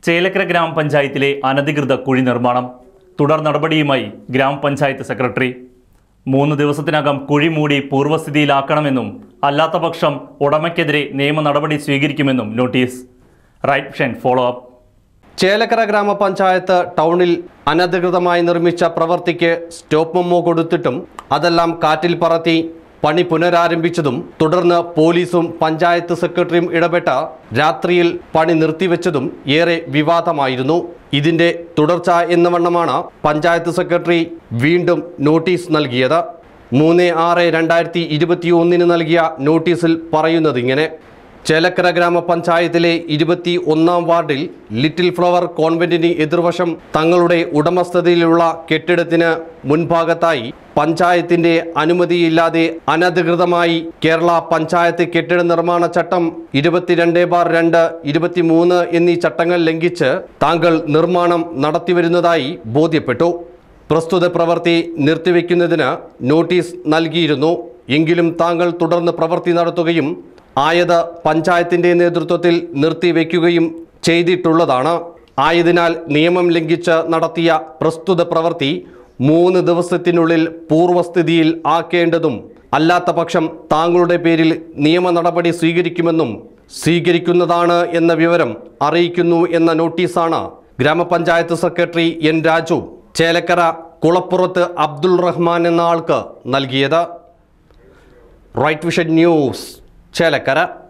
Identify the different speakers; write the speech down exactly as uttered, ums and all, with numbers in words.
Speaker 1: ചേലക്കര ഗ്രാമപഞ്ചായത്തിലെ അനധികൃത കുഴി നിർമ്മാണം തുടർ നടപടിയുമായി ഗ്രാമപഞ്ചായത്ത് സെക്രട്ടറി. മൂന്ന് ദിവസത്തിനകം കുഴി മൂടി പൂർവ്വസ്ഥിതിയിലാക്കണമെന്നും അല്ലാത്തപക്ഷം ഉടമയ്ക്കെതിരെ നിയമ നടപടി സ്വീകരിക്കുമെന്നും notice. Right Vision follow up.
Speaker 2: Chelakkara ഗ്രാമപഞ്ചായത്ത് ടൗണിൽ അനധികൃതമായി നിർമ്മിച്ച പ്രവൃത്തിക്ക് സ്റ്റോപ്പ് മെമ്മോ കൊടുത്തിട്ടും അതെല്ലാം കാറ്റിൽ പറത്തി പണി പുനരാരംഭിച്ചതും തുടർന്ന് പോലീസും പഞ്ചായത്ത് സെക്രട്ടറിയും ഇടപെട്ട രാത്രിയിൽ പണി നിർത്തിവെച്ചതും ഏറെ വിവാദമായിരുന്നു. ഇതിന്റെ തുടർച്ച എന്ന വണ്ണമാണ് പഞ്ചായത്ത് സെക്രട്ടറി വീണ്ടും നോട്ടീസ് നൽകിയത്. മൂന്ന് ആറ് രണ്ടായിരത്തി ഇരുപത്തി ഒന്നിന് നൽകിയ നോട്ടീസിൽ പറയുന്നത് ഇങ്ങനെ: ചേലക്കര ഗ്രാമപഞ്ചായത്തിലെ ഇരുപത്തി ഒന്നാം വാർഡിൽ ലിറ്റിൽ ഫ്ലവർ കോൺവെന്റിന് എതിർവശം തങ്ങളുടെ ഉടമസ്ഥതയിലുള്ള കെട്ടിടത്തിന് മുൻഭാഗത്തായി പഞ്ചായത്തിന്റെ അനുമതിയില്ലാതെ അനധികൃതമായി കേരള പഞ്ചായത്ത് കെട്ടിട നിർമ്മാണ ചട്ടം ഇരുപത്തിരണ്ട് ബാർ രണ്ട് ഇരുപത്തിമൂന്ന് എന്നീ ചട്ടങ്ങൾ ലംഘിച്ച് താങ്കൾ നിർമ്മാണം നടത്തിവരുന്നതായി ബോധ്യപ്പെട്ടു. പ്രസ്തുത പ്രവൃത്തി നിർത്തിവെക്കുന്നതിന് നോട്ടീസ് നൽകിയിരുന്നു. എങ്കിലും താങ്കൾ തുടർന്ന് പ്രവൃത്തി നടത്തുകയും ആയത് പഞ്ചായത്തിന്റെ നേതൃത്വത്തിൽ നിർത്തിവെക്കുകയും ചെയ്തിട്ടുള്ളതാണ്. ആയതിനാൽ നിയമം ലംഘിച്ച് നടത്തിയ പ്രസ്തുത പ്രവൃത്തി മൂന്ന് ദിവസത്തിനുള്ളിൽ പൂർവ്വസ്ഥിതിയിൽ ആക്കേണ്ടതും അല്ലാത്ത പക്ഷം താങ്കളുടെ പേരിൽ നിയമ നടപടി സ്വീകരിക്കുമെന്നും സ്വീകരിക്കുന്നതാണ് എന്ന വിവരം അറിയിക്കുന്നു എന്ന നോട്ടീസാണ് ഗ്രാമപഞ്ചായത്ത് സെക്രട്ടറി എൻ രാജു ചേലക്കര കുളപ്പുറത്ത് അബ്ദുൾ റഹ്മാൻ എന്ന ആൾക്ക് നൽകിയത്. Right Vision News, Chelakkara.